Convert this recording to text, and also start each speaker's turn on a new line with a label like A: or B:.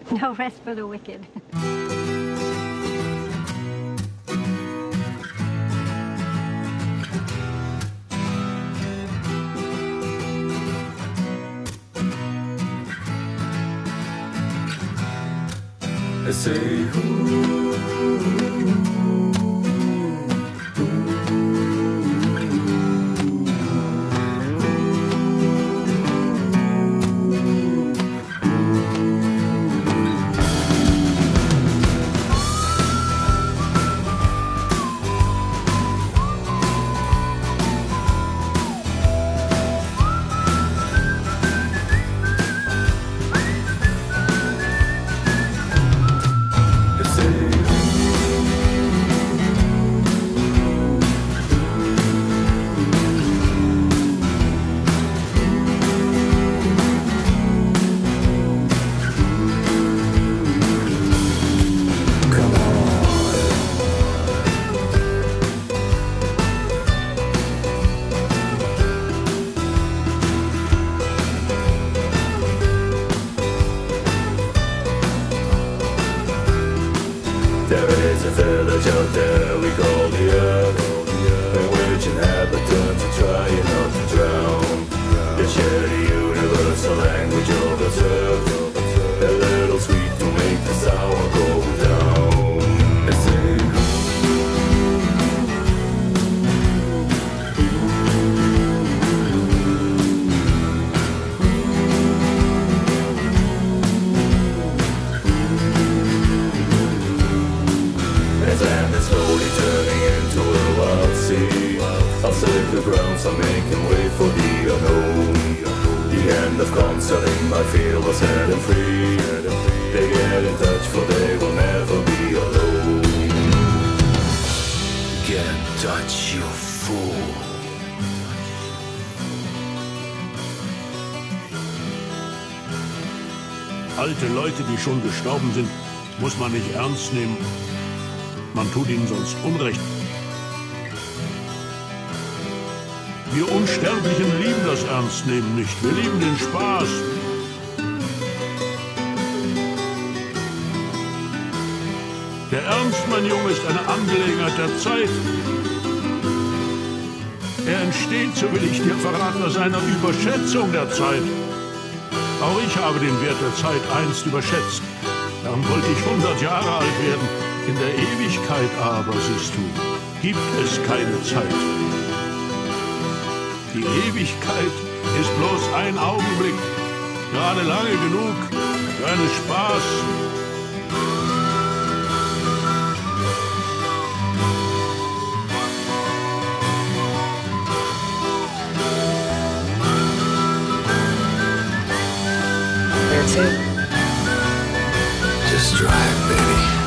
A: No rest for the wicked.
B: I say, ooh. There is a village out there we call the Earth, in which inhabitants are trying not to drown. They share the universal language of the surf, a little sweet to make the sour go down. They say, and it's slowly turning into a wild sea. Outside the grounds are making way for the unknown. The end of concerning my feel was set them free. They get in touch for they will never be alone. Get in touch, you fool.
C: Alte Leute, die schon gestorben sind, muss man nicht ernst nehmen. Man tut ihnen sonst Unrecht. Wir Unsterblichen lieben das Ernstnehmen nicht. Wir lieben den Spaß. Der Ernst, mein Junge, ist eine Angelegenheit der Zeit. Er entsteht, so will ich dir verraten, aus einer Überschätzung der Zeit. Auch ich habe den Wert der Zeit einst überschätzt. Darum wollte ich 100 Jahre alt werden. In der Ewigkeit aber, siehst du, gibt es keine Zeit. Die Ewigkeit ist bloß ein Augenblick, gerade lange genug für einen Spaß.
D: That's it. Just drive, baby.